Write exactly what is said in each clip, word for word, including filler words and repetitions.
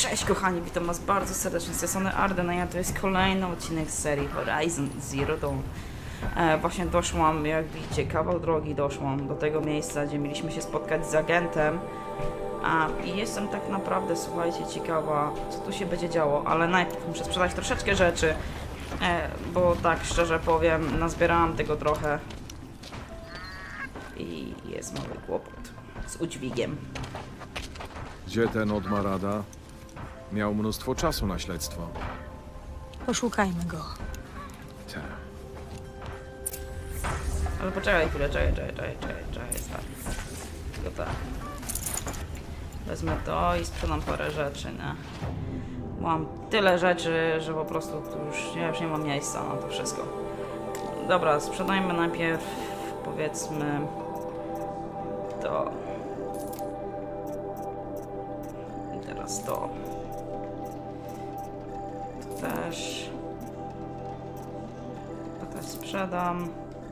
Cześć kochani, witam was bardzo serdecznie z tej strony Arden, a ja to jest kolejny odcinek z serii Horizon Zero Dawn. E, właśnie doszłam, jak widzicie, kawał drogi doszłam do tego miejsca, gdzie mieliśmy się spotkać z agentem. A, I jestem tak naprawdę, słuchajcie, ciekawa, co tu się będzie działo, ale najpierw muszę sprzedać troszeczkę rzeczy, e, bo tak szczerze powiem, nazbierałam tego trochę i jest mały kłopot z udźwigiem. Gdzie ten od Marada? Miał mnóstwo czasu na śledztwo. Poszukajmy go. Te. Ale poczekaj chwilę, czekaj, czekaj, czekaj, czekaj, czekaj, tak. Tylko tak. Wezmę to i sprzedam parę rzeczy, nie? Mam tyle rzeczy, że po prostu tu już, ja już nie mam miejsca na to wszystko. Dobra, sprzedajmy najpierw, powiedzmy, to. I teraz to. To też. To też sprzedam.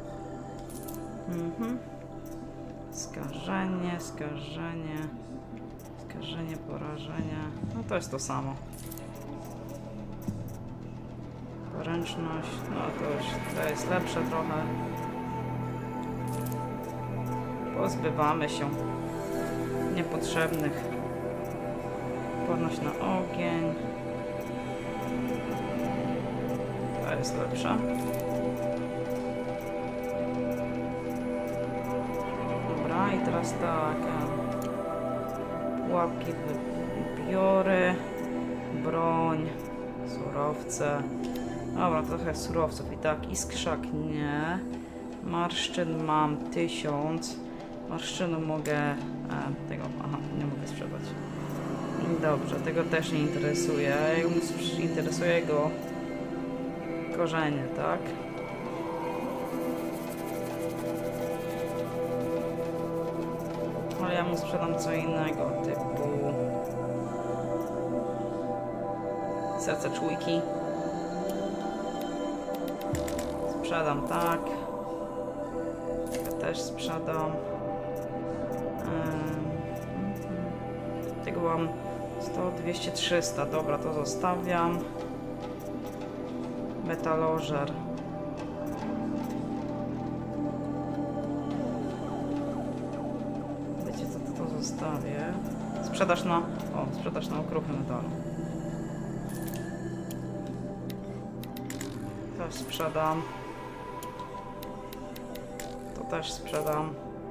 Mhm. Skażenie, skażenie, skażenie, porażenie. No to jest to samo. Poręczność, no to już to jest lepsze trochę. Pozbywamy się niepotrzebnych. Odporność na ogień. To jest lepsze. I teraz tak, pułapki wybiorę, broń, surowce. Dobra, trochę surowców i tak, iskrzak nie. Marszczyn mam tysiąc. Marszczynu mogę, e, tego, aha, nie mogę sprzedać. Dobrze, tego też nie interesuje. Interesuje go korzenie, tak? Ale ja mu sprzedam co innego, typu serce czujki. Sprzedam tak. Ja też sprzedam. Tego mam sto, dwieście, trzysta. Dobra, to zostawiam. Metalożer. Zostawię. Sprzedaż na... O, sprzedaż na okruchy metalu. Też sprzedam. To też sprzedam.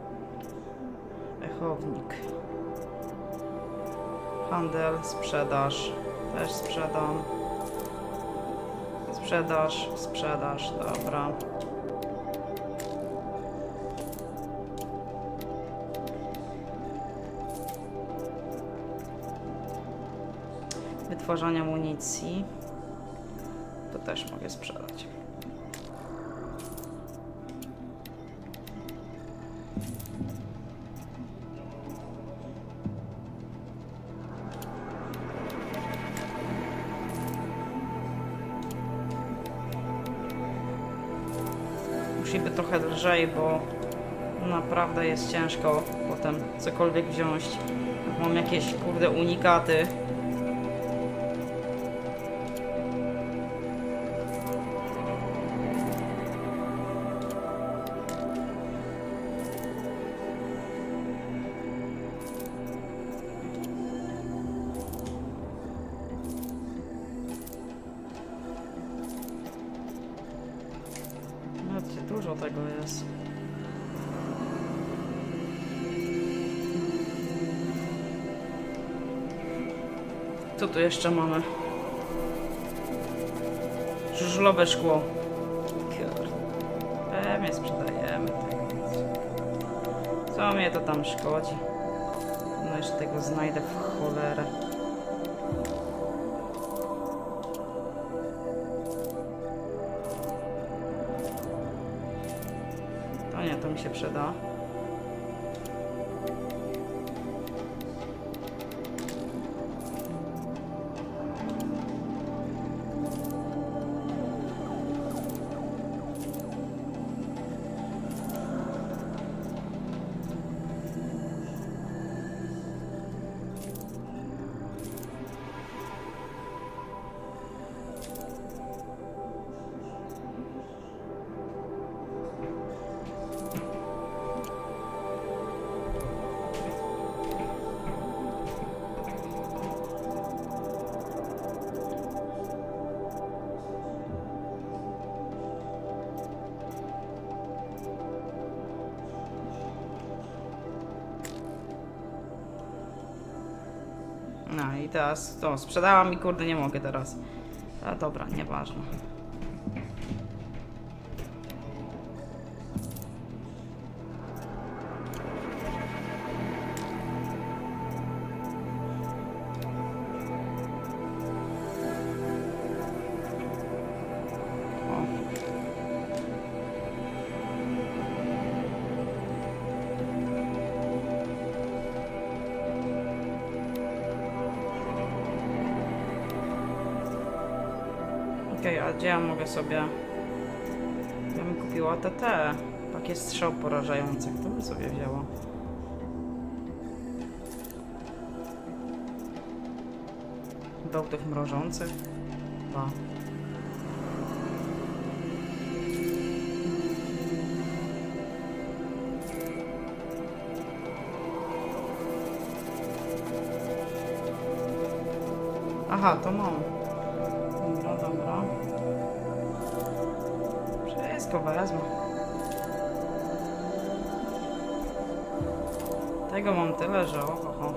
Echownik. Handel, sprzedaż. Też sprzedam. Sprzedaż, sprzedaż, dobra. Wytwarzanie amunicji. To też mogę sprzedać. Musi być trochę lżej, bo naprawdę jest ciężko potem cokolwiek wziąć. Jak mam jakieś kurde unikaty. Dużo tego jest. Co tu jeszcze mamy? Żużlowe szkło. Kurde. Pewnie sprzedajemy tego. Co mnie to tam szkodzi? No jeszcze tego znajdę w cholerę. Nie, to mi się przyda. No i teraz to sprzedałam i kurde nie mogę teraz. A dobra, nieważne. Okej, okay, a gdzie ja mogę sobie... Ja bym kupiła T T. Takie strzał porażające. Kto by sobie wzięła? Bełtów mrożących? Ba. Aha, to mam. Dobra, dobra. Wszystko wezmę. Tego mam tyle, że oho.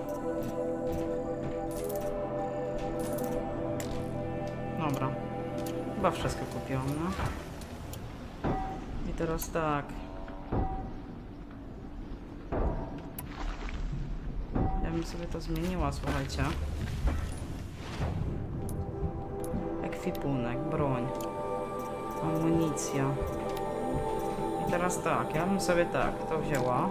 Dobra. Chyba wszystko kupiłam, no. I teraz tak. Ja bym sobie to zmieniła, słuchajcie. Ekwipunek, broń, amunicja. I teraz tak, ja bym sobie tak to wzięła.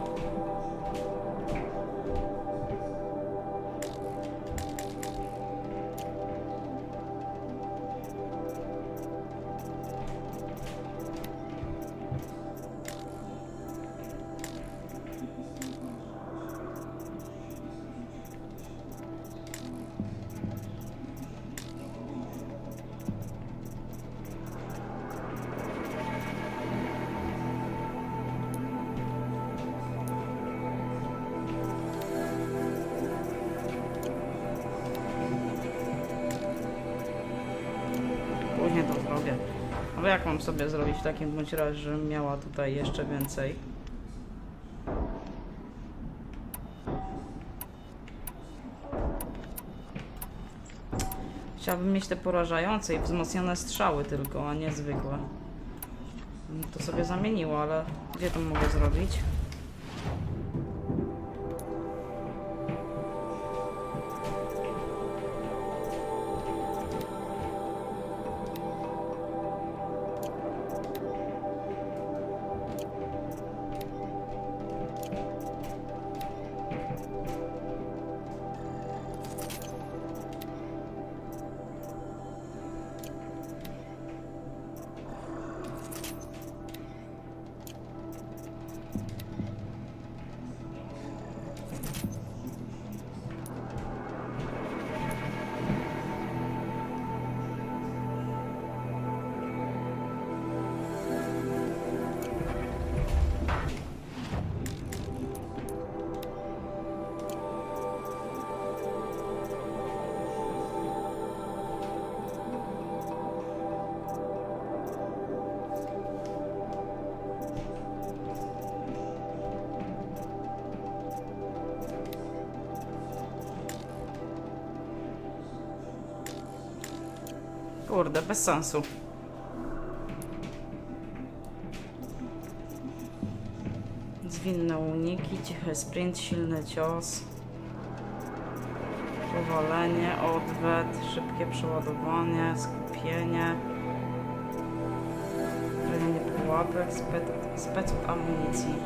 Później to zrobię. Ale jak mam sobie zrobić w takim bądź razie, żebym miała tutaj jeszcze więcej? Chciałabym mieć te porażające i wzmocnione strzały tylko, a nie zwykłe. To sobie zamieniło, ale gdzie to mogę zrobić? Kurde, bez sensu. Zwinne uniki, cichy sprint, silny cios. Powalenie, odwet, szybkie przeładowanie, skupienie. Trenienie pułapek, spec, spec od amunicji.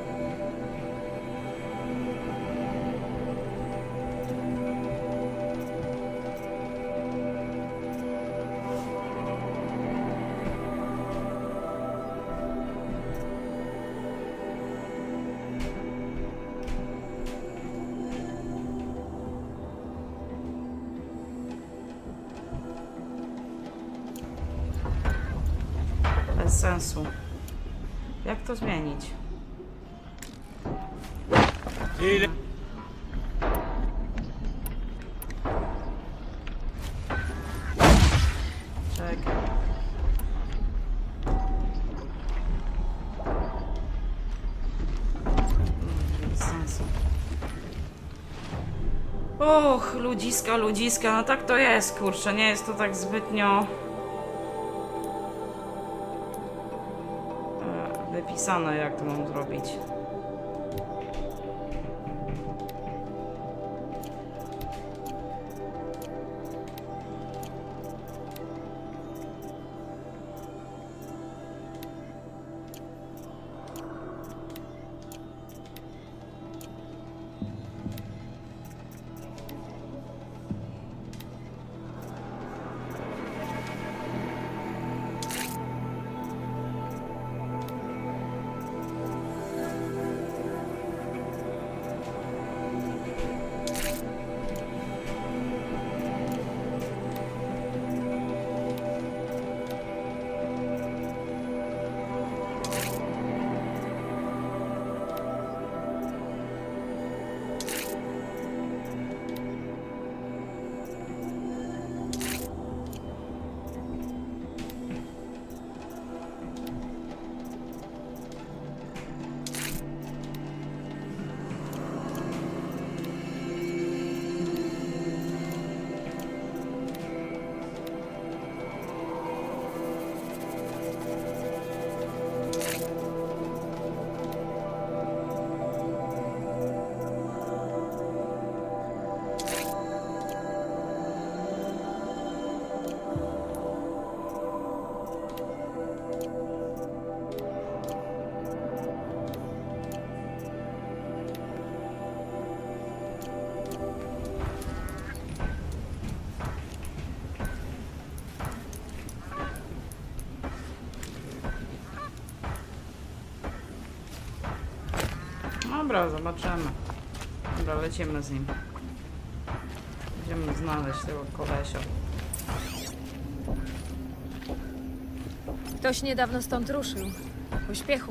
Bez sensu. Jak to zmienić? Ile? Czekaj. Bez sensu. Och, ludziska, ludziska, no tak to jest, kurczę, nie jest to tak zbytnio e, wypisane, jak to mam zrobić. Dobra, zobaczymy. Dobra, lecimy z nim. Będziemy znaleźć tego kolesia. Ktoś niedawno stąd ruszył. W pośpiechu.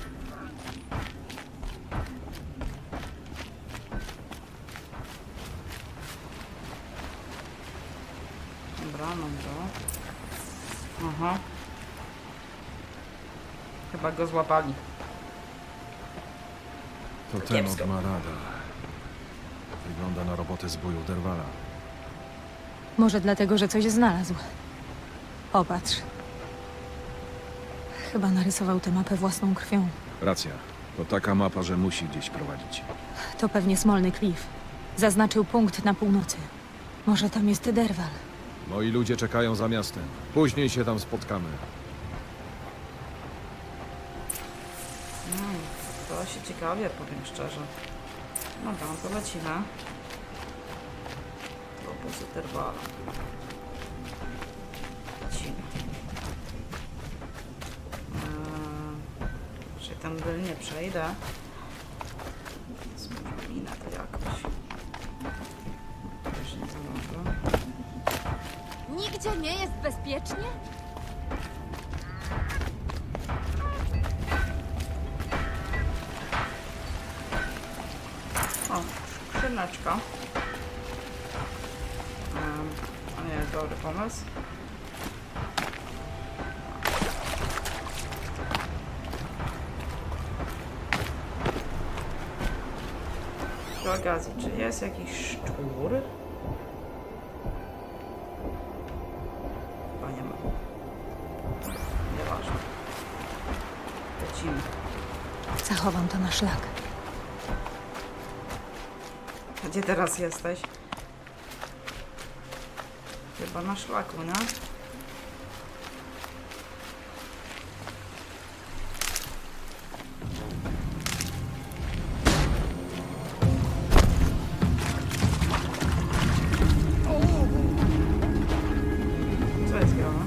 Dobra, mam go. Aha. Chyba go złapali. To ten Kiepsko. od Marada. Wygląda na robotę zbóju Derwala. Może dlatego, że coś znalazł. Popatrz. Chyba narysował tę mapę własną krwią. Racja. To taka mapa, że musi gdzieś prowadzić. To pewnie Smolny Cliff. Zaznaczył punkt na północy. Może tam jest Derwal. Moi ludzie czekają za miastem. Później się tam spotkamy. Mm, to się ciekawie, powiem szczerze. Dobra, no to lecimy. Do obozu Derwala. Lecimy. Eee, czy ten byl nie przejdę? Zmienę to jakoś. Też nie za mogę. Nigdzie nie jest bezpiecznie? O, skrzyneczka. Um, a nie, dobry pomysł. Do Agazji, czy jest jakiś szczur? Chyba nie ma. Nieważne. Lecimy. Zachowam to na szlak. Gdzie teraz jesteś? Chyba na szlaku, nie? Co jest grane?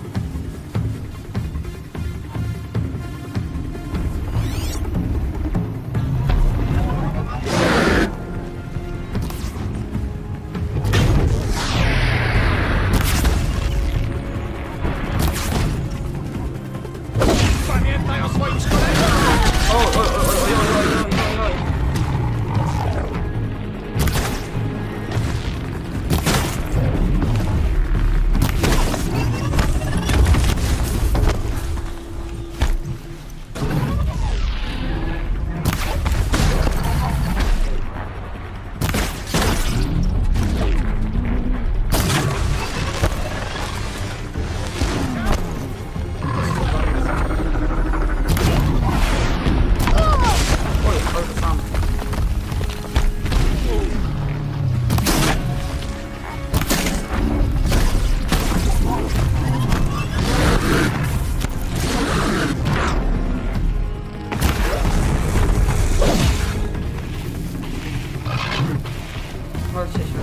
Chodźcie się.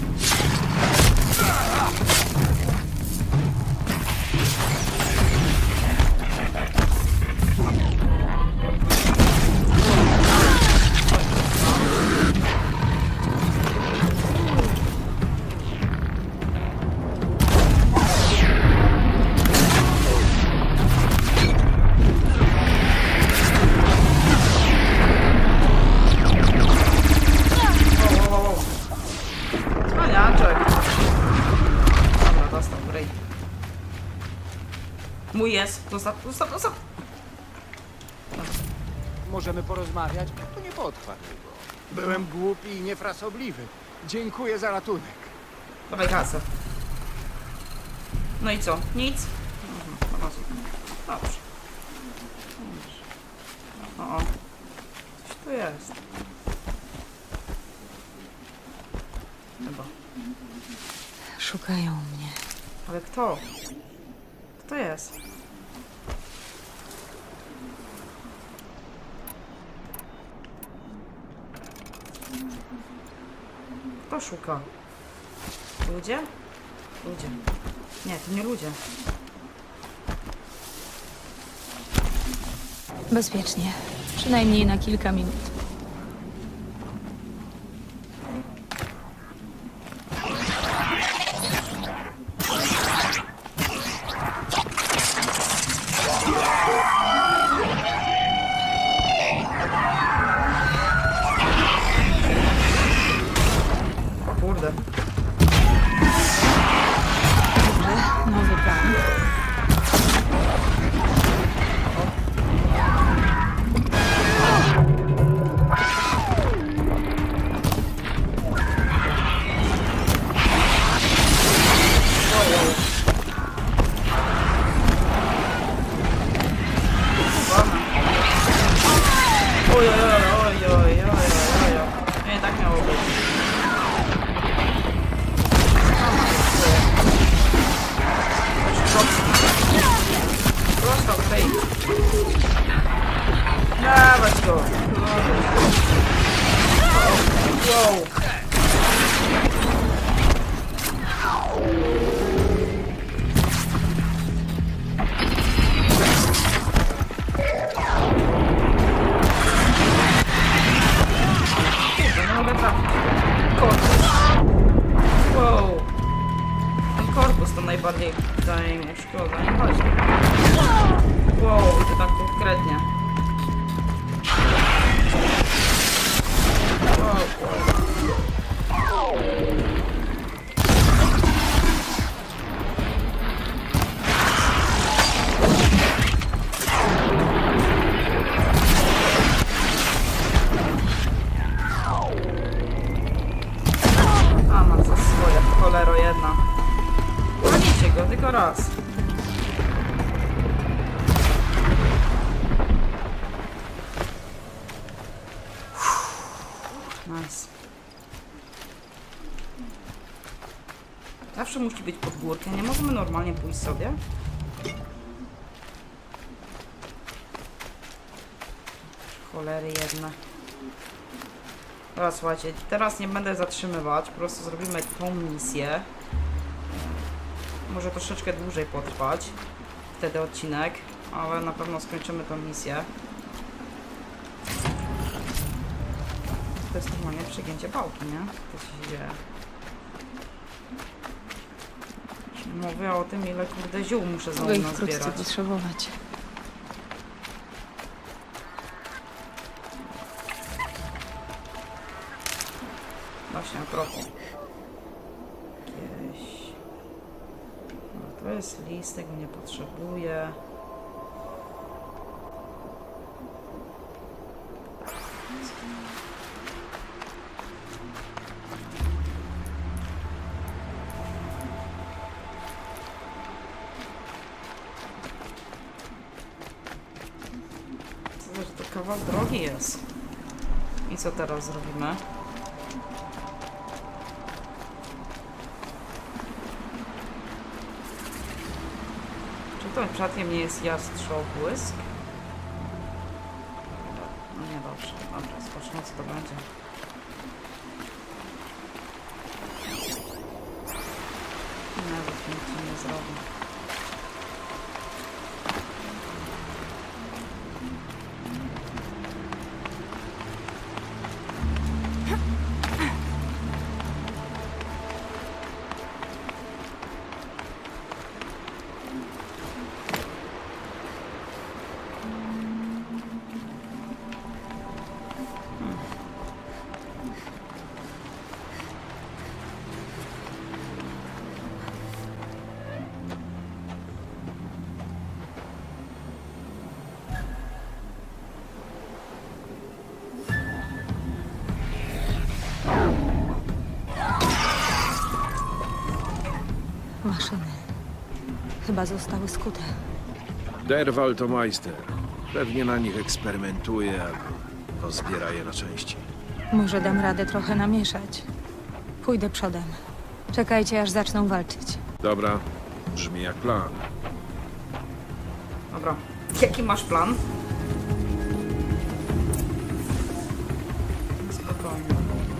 Mój jest. Zostaw, zostaw, zostaw. Możemy porozmawiać? To nie potrwa długo. Byłem głupi i niefrasobliwy. Dziękuję za ratunek. Dawaj kasę. No i co? Nic? Mhm, dobrze. Dobrze. O, o. Coś tu jest. Chyba. Szukają mnie. Ale kto? Kto jest? Kto szuka? Ludzie? Ludzie. Nie, to nie ludzie. Bezpiecznie. Przynajmniej na kilka minut. Kurde. Dobrze, nowy plan. Oj, oj, oj, oj, oj, oj, oj, oj. Nie, tak miało być. Prosto, hej. Dawać go. Wow. Nie mogę trafić. Korpus. Wow. Ten korpus to najbardziej daje mi szkoda. Nie chodź. Wow, to tak konkretnie. Wow, wow. A, ma co swoje, cholero jedna. Bronicie go, tylko raz. Nice. Zawsze musi być pod górkę, nie możemy normalnie pójść sobie. Cholery jedne. Dobra, słuchajcie, teraz nie będę zatrzymywać, po prostu zrobimy tą misję. Może troszeczkę dłużej potrwać wtedy odcinek, ale na pewno skończymy tą misję. To jest normalnie przegięcie pałki, nie? To się dzieje. Mówię o tym, ile kurde ziół muszę znowu Mogę ich wkrótce nazbierać. potrzebować. Właśnie, a propos. Jakieś... No, to jest list, tego nie potrzebuję. Co, że to kawał drogi jest. I co teraz zrobimy? Czy to przypadkiem nie jest jastrzobłysk? No nie, dobrze. Dobra, spocznę, co to będzie. zrobię. Maszyny. Chyba zostały skute. Derwal to majster. Pewnie na nich eksperymentuje albo rozbiera je na części. Może dam radę trochę namieszać. Pójdę przodem. Czekajcie, aż zaczną walczyć. Dobra, brzmi jak plan. Dobra. Jaki masz plan? Spokojnie.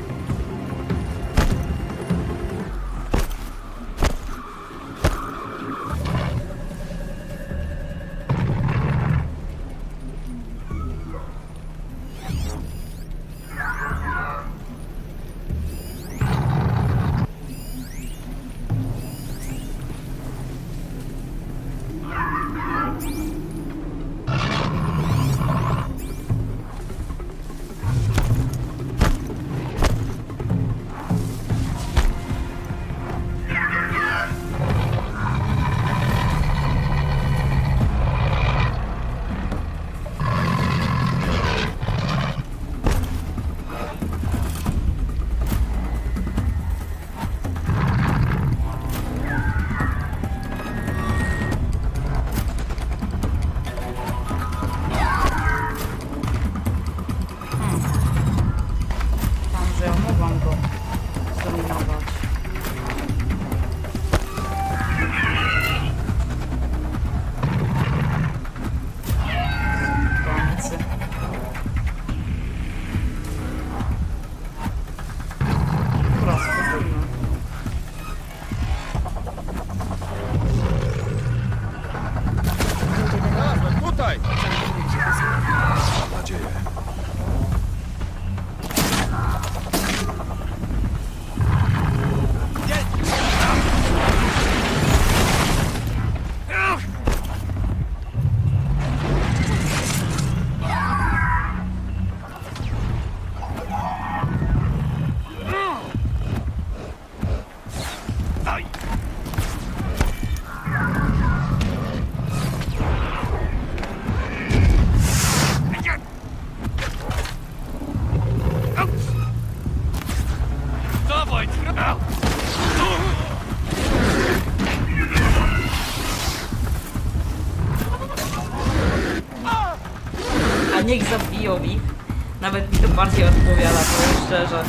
Niech zabiją ich. Nawet mi to bardziej odpowiada, powiem szczerze.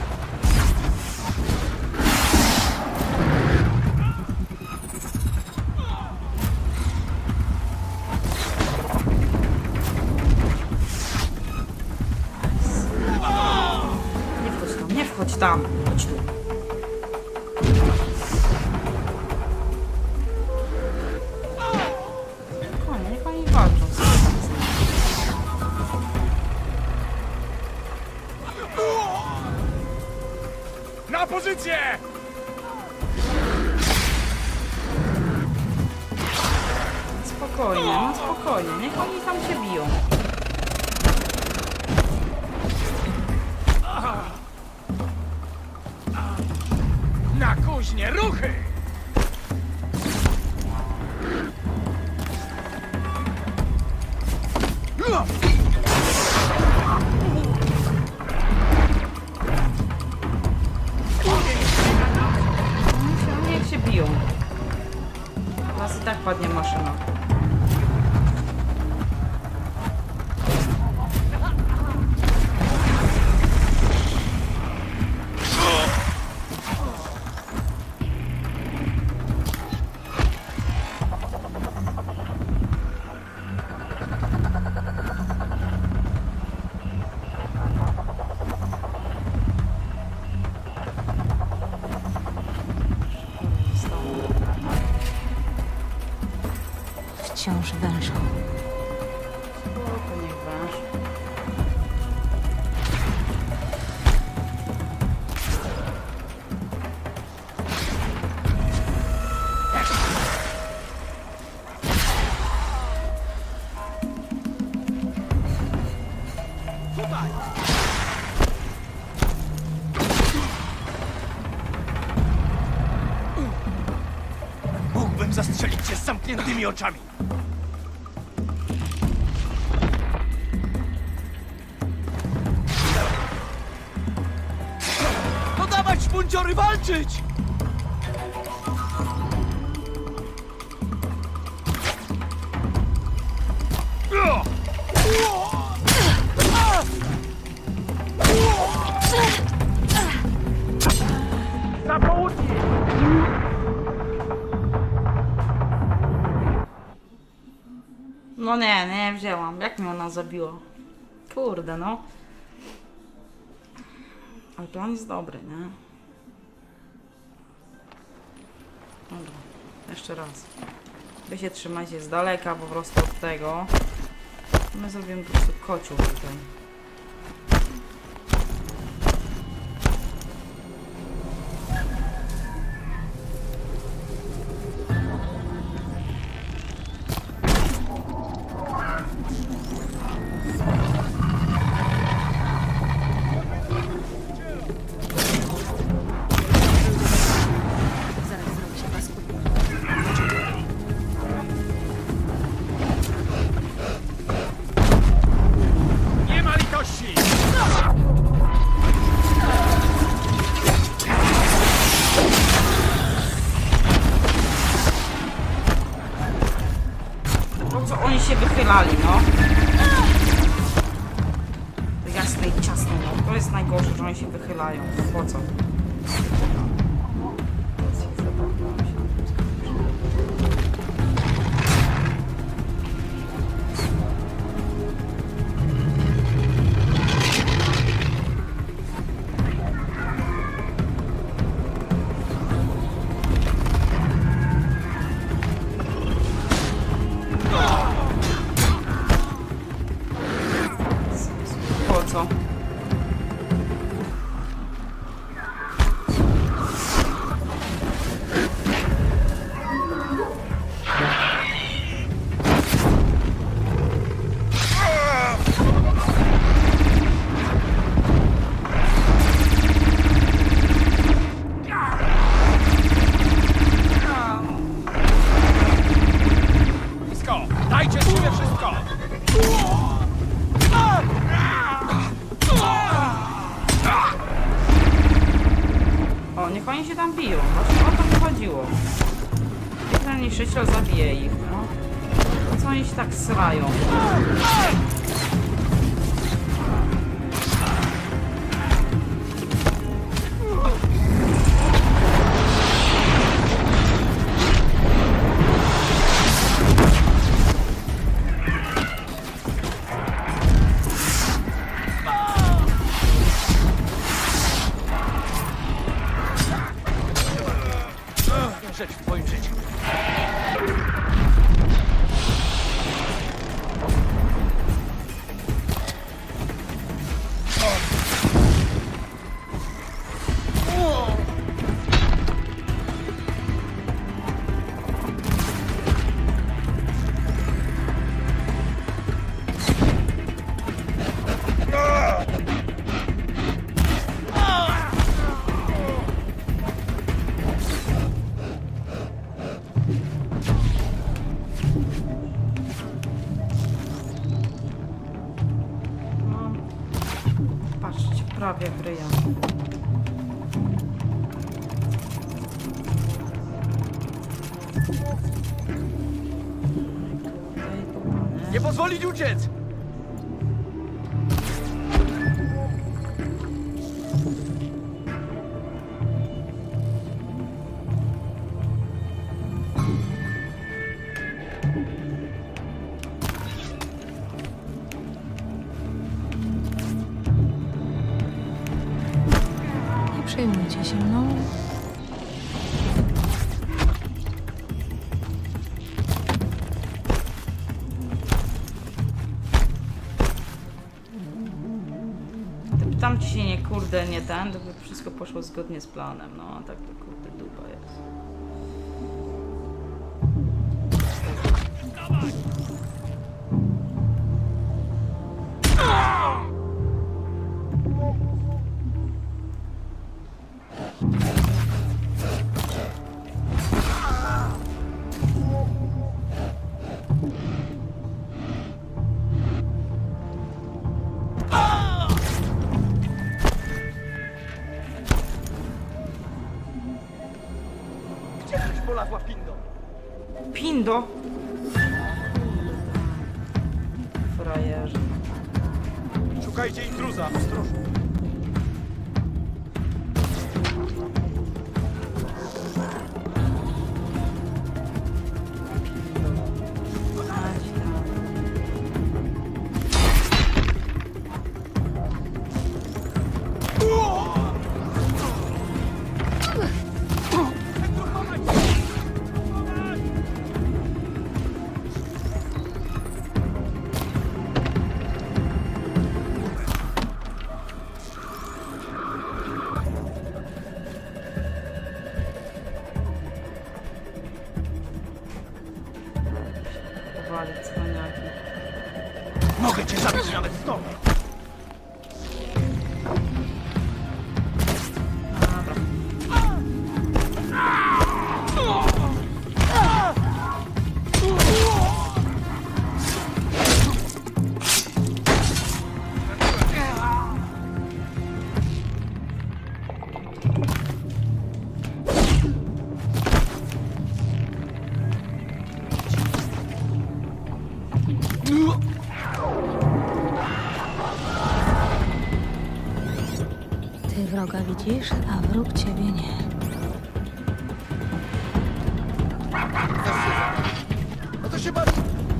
Nie wchodź tam, nie wchodź tam. Chodź tu. Spokojnie, niech oni walczą sobie. Na pozycję! Spokojnie, no spokojnie, niech oni tam się biją. Na kuźnie, ruchy! Niech się biją. Teraz i tak padnie maszyna. wciąż wężą. O, to niech węż. Mógłbym zastrzelić cię z zamkniętymi oczami. No dawać, szpunciory, walczyć! Na południe! No nie, nie wzięłam. Jak mnie ona zabiła? Kurde, no. Ale plan jest dobry, nie? Dobra, jeszcze raz. Wy się trzymajcie z daleka po prostu od tego. My zrobimy po prostu kocioł tutaj. Zaraz zrobi się paskudny. Nie ma litości! Po co oni się wychylali, no? To jasne i ciasne, no. To jest najgorsze, że oni się wychylają. Po co? Po co? Blisko! Dajcie sobie wszystko! O, niech oni się tam biją. Właśnie o to mi chodziło. Jeden niszczyciel zabije ich, no. Po co oni się tak srają? Rzecz w twoim życiu. No. Patrzcie, prawie kryja. Nie pozwolić uciec! Nie przejmujcie się mną. kurde, nie ten, to by wszystko poszło zgodnie z planem, no a tak to kurde dupa jest. Gdzieś polazła Pindo. Pindo! Frajerzy. Szukajcie intruza, ostrożnie. Powali, cwaniaki. Mogę cię zabić nawet z domu. Dobra. Ty wroga widzisz, a wróg ciebie nie. No to się bawi.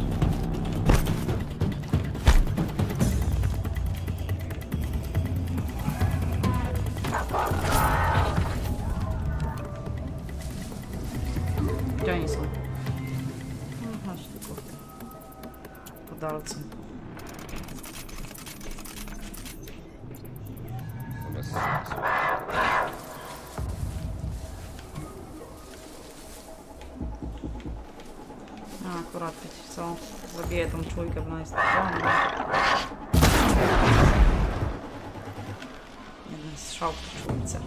Gdzie oni są? No, chodź tu kurde. Po dalcu. No akurat wiecie co? Zabiję tą czujkę, bo ona jest trudna. Jeden strzał w czujce.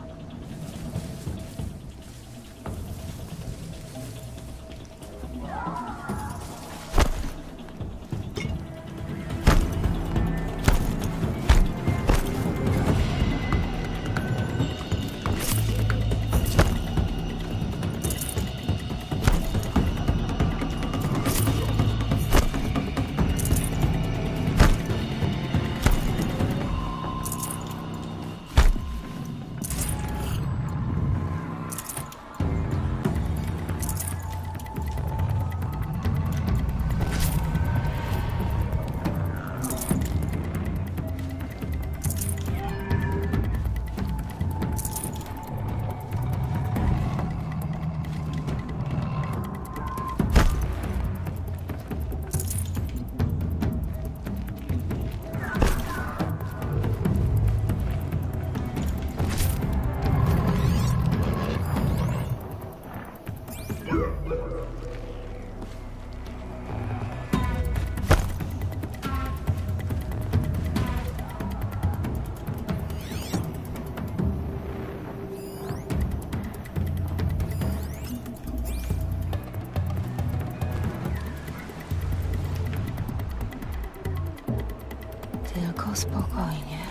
Tylko spokojnie.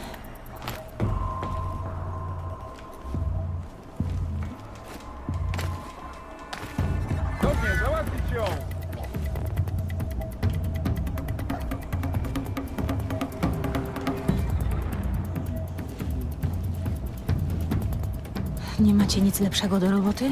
Dobrze, załatwić ją. Nie macie nic lepszego do roboty?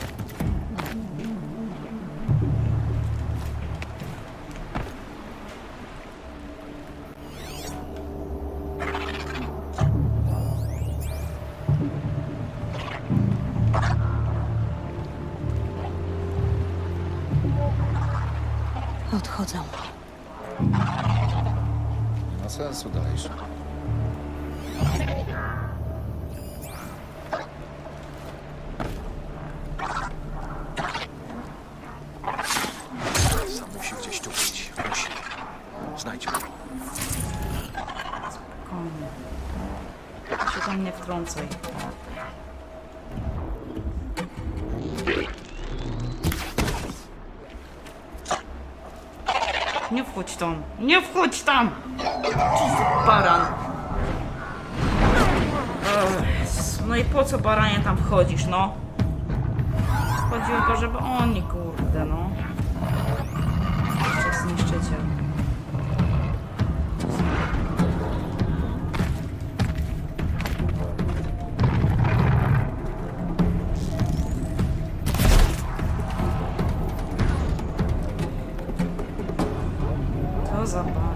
Odchodzą. Nie ma sensu dalej szukać. potrącaj. Nie wchodź tam! Nie wchodź tam! Co za baran! Ech, no i po co, baranie, tam wchodzisz, no? Chodziło go, żeby oni, kurde, no. Jeszcze zniszczyciel. To za baran.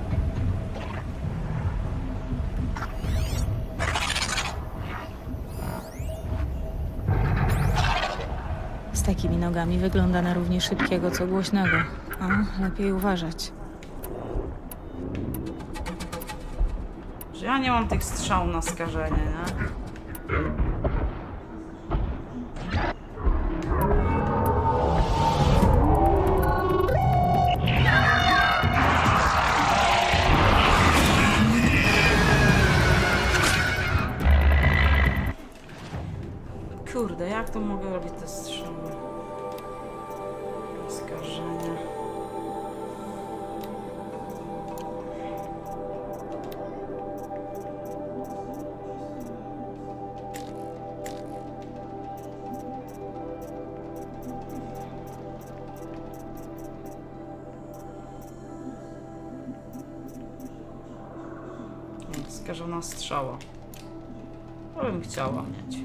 Z takimi nogami wygląda na równie szybkiego, co głośnego. A, lepiej uważać. Że ja nie mam tych strzał na skażenie, nie? Kurde, jak to mogę robić te strzały? Skażenie. Skażona strzała. To bym chciała mieć.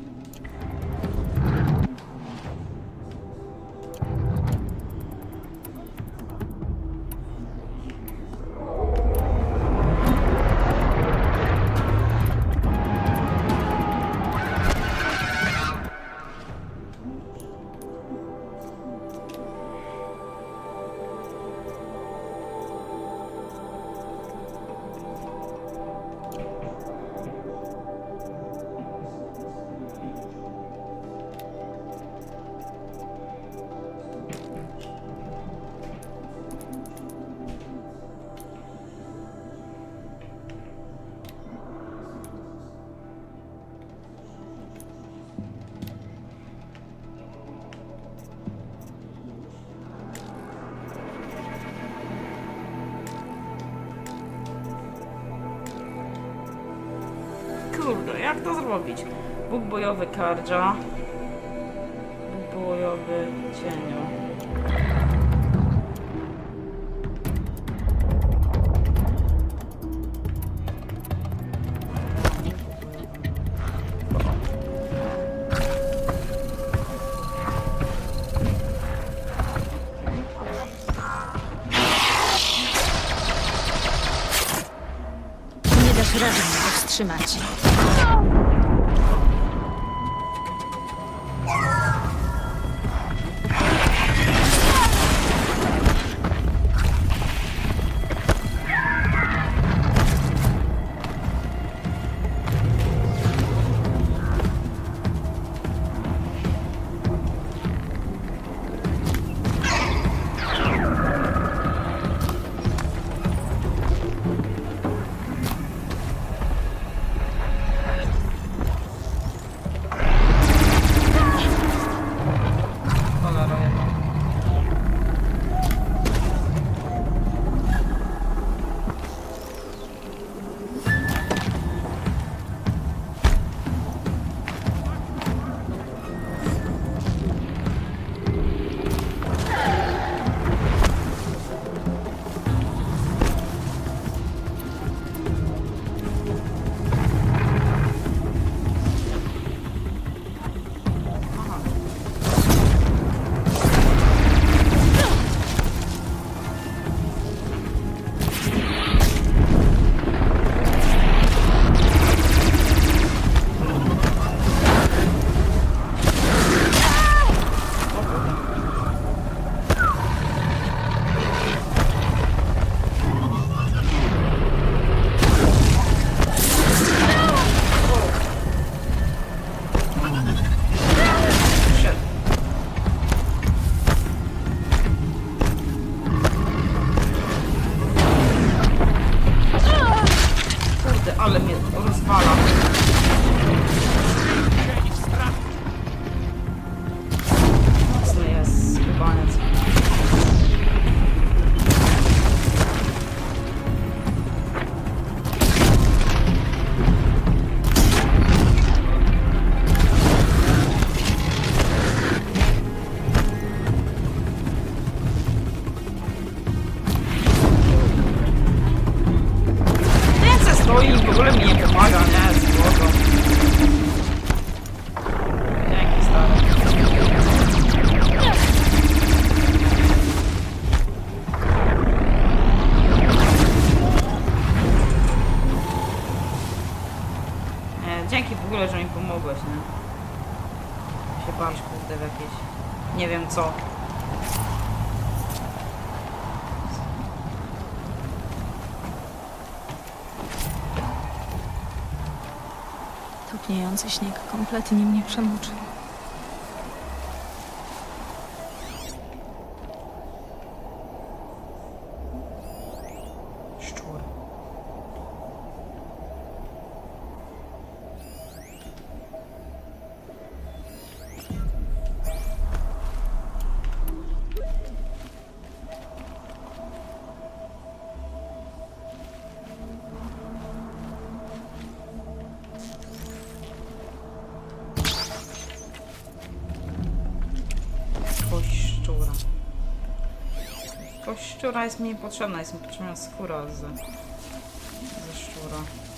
Kurde, jak to zrobić? Bóg bojowy Kardża. Bóg bojowy cieniu. Nie dasz rady mnie powstrzymać. się bawić, kurde, w jakieś... Nie wiem co. Topniejący śnieg kompletnie mnie przemoczył. Szczur. Kość szczura. Kość szczura jest mi potrzebna, jest mi potrzebna skóra z, ze szczura.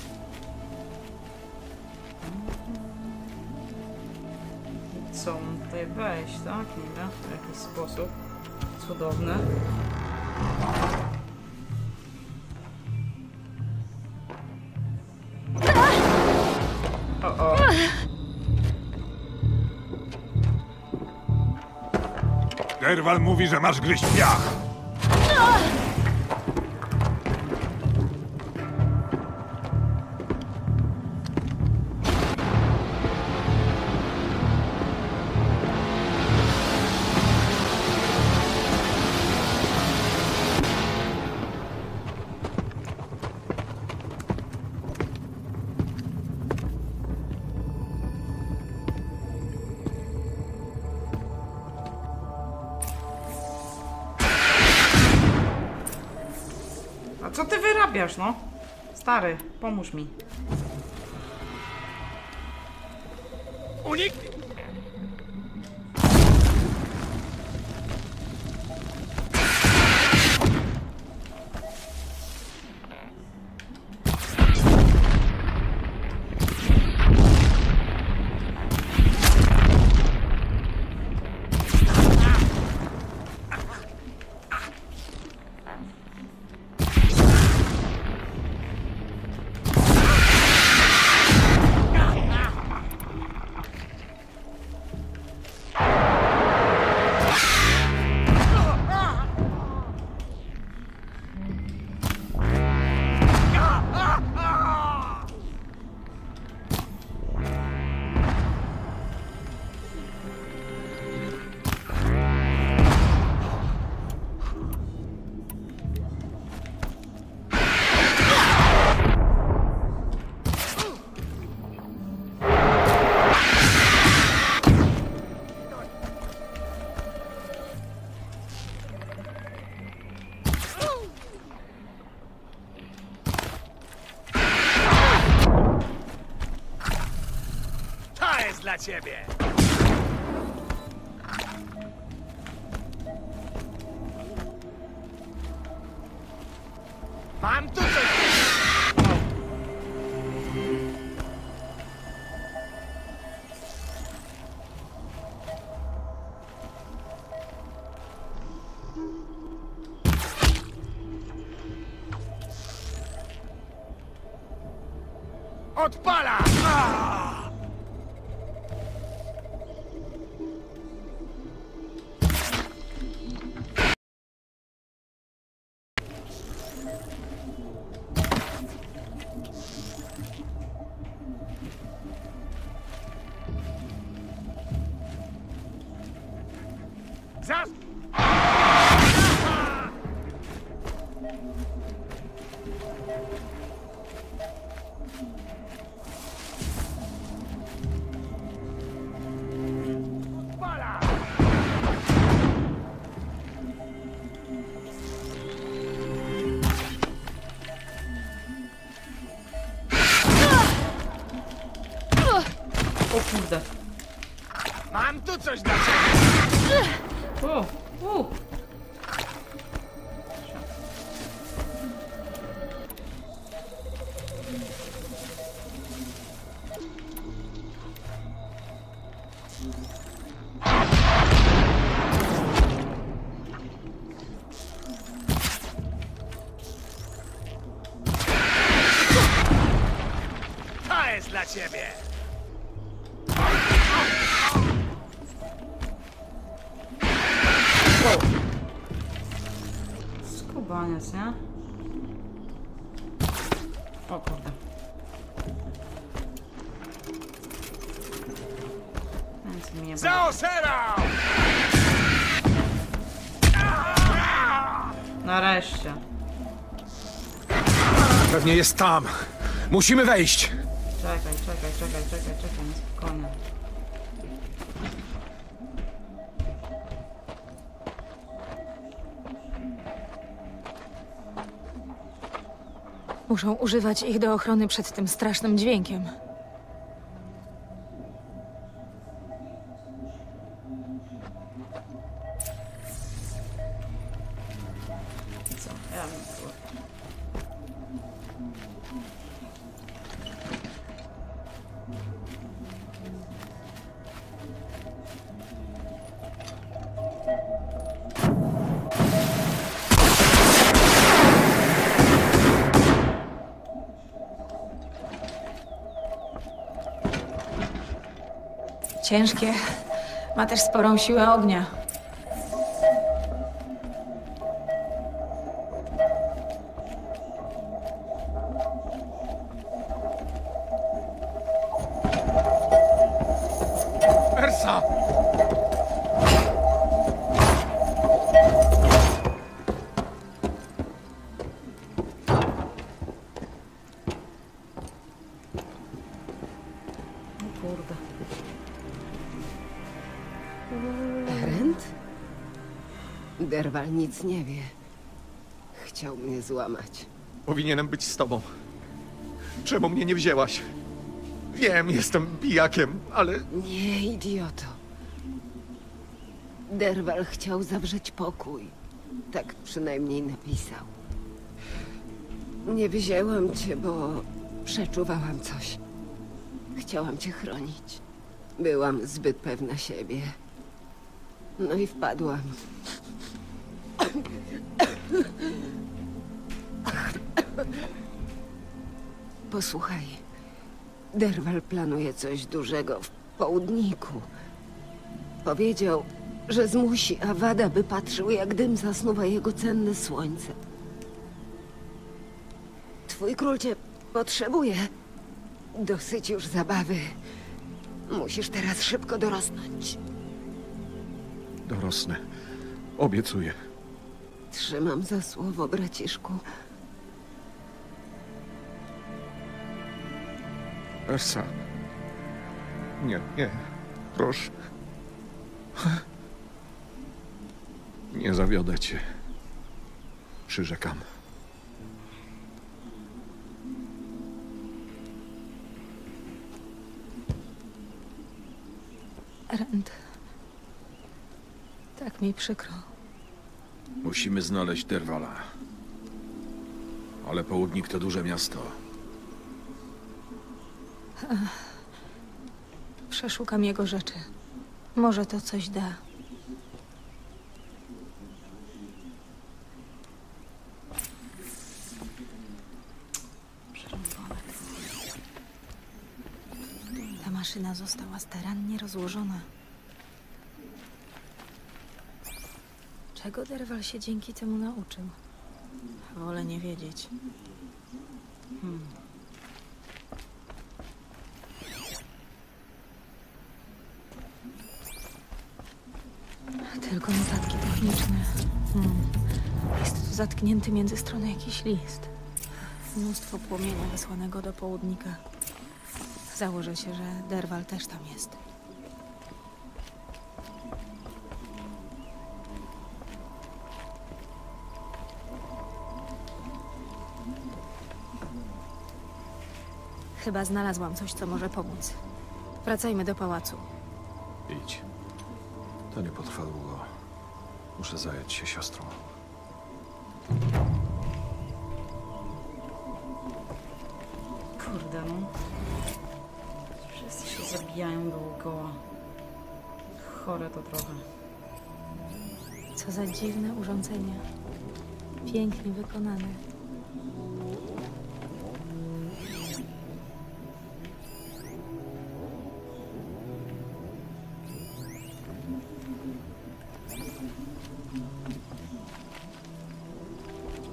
I co, mam tutaj wejść, tak? Nie wiem, w jakiś sposób cudowny. O, o. Derwal mówi, że masz gryźć piach. A co ty wyrabiasz, no? Stary, pomóż mi. Uniknij! To jest dla ciebie! Mam tu coś! Odpala! Ah! Zas... Odpala! O kurde. Mam tu coś dla ciebie! O, u. To jest dla ciebie! koniec, nie? O kurde. Więc mi nie było. Zaosera! Nareszcie. Pewnie jest tam. Musimy wejść. Czekaj, czekaj, czekaj, czekaj, czekaj, no spokojnie. Muszą używać ich do ochrony przed tym strasznym dźwiękiem. Co? Ja bym było. Ciężkie. Ma też sporą siłę ognia. Ersa! O kurde. Rent? Derwal nic nie wie. Chciał mnie złamać. Powinienem być z tobą. Czemu mnie nie wzięłaś? Wiem, jestem pijakiem, ale Nie, idioto. Derwal chciał zawrzeć pokój. Tak przynajmniej napisał. Nie wzięłam cię, bo przeczuwałam coś. Chciałam cię chronić. Byłam zbyt pewna siebie. No i wpadłam. Posłuchaj. Derwal planuje coś dużego w południku. Powiedział, że zmusi Awada, by patrzył, jak dym zasnuwa jego cenne słońce. Twój król cię potrzebuje. Dosyć już zabawy. Musisz teraz szybko dorosnąć. Dorosnę. Obiecuję. Trzymam za słowo, braciszku. Ersa. Nie, nie. Proszę. Nie zawiodę cię. Przyrzekam. Rent. Tak mi przykro. Musimy znaleźć Derwala. Ale południk to duże miasto. Przeszukam jego rzeczy. Może to coś da. Ta maszyna została starannie rozłożona. Czego Derwal się dzięki temu nauczył? Wolę nie wiedzieć. Hmm. Tylko notatki techniczne. Hmm. Jest tu zatknięty między strony jakiś list. Mnóstwo płomienia wysłanego do południka. Założę się, że Derwal też tam jest. Chyba znalazłam coś, co może pomóc. Wracajmy do pałacu. Idź. To nie potrwa długo. Muszę zająć się siostrą. Kurde, no. Wszyscy się zabijają dookoła. Chore to trochę. Co za dziwne urządzenie. Pięknie wykonane.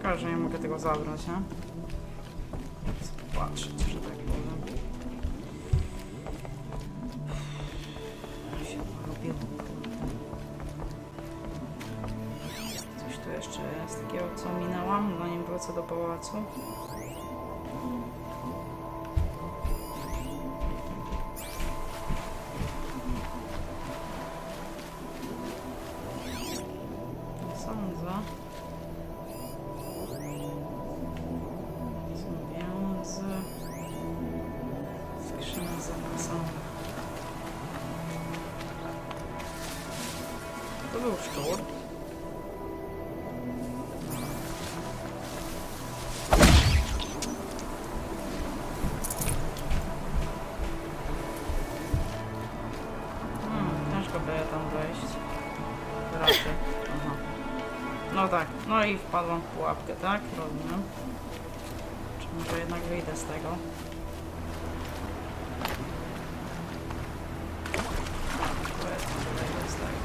Szkoda, że nie mogę tego zabrać, nie? Zobaczyć, że tak powiem. Się porobiło, kurde. Coś tu jeszcze jest takiego, co minęłam, zanim wrócę do pałacu. Sądzę. Są pieniądze. Skrzynia zapasana. To był szczur. Hmm, ciężko by tam wejść. Raczej. Aha. No tak, no i wpadłam w pułapkę, tak? Rozumiem. Czy może jednak wyjdę z tego? Powiedzmy, że wyjdę z tego.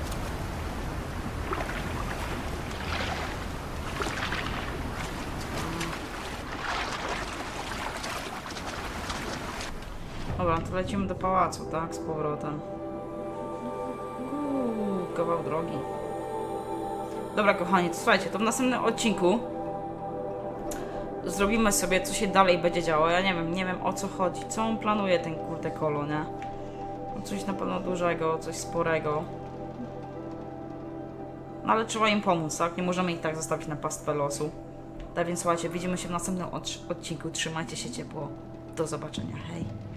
Dobra, to lecimy do pałacu, tak? Z powrotem. Uuu, kawał drogi. Dobra, kochani, to słuchajcie, to w następnym odcinku zrobimy sobie, co się dalej będzie działo. Ja nie wiem, nie wiem o co chodzi. Co on planuje, ten kurde kolo, nie? No coś na pewno dużego, coś sporego. No ale trzeba im pomóc, tak? Nie możemy ich tak zostawić na pastwę losu. Tak więc słuchajcie, widzimy się w następnym odcinku. Trzymajcie się ciepło. Do zobaczenia. Hej.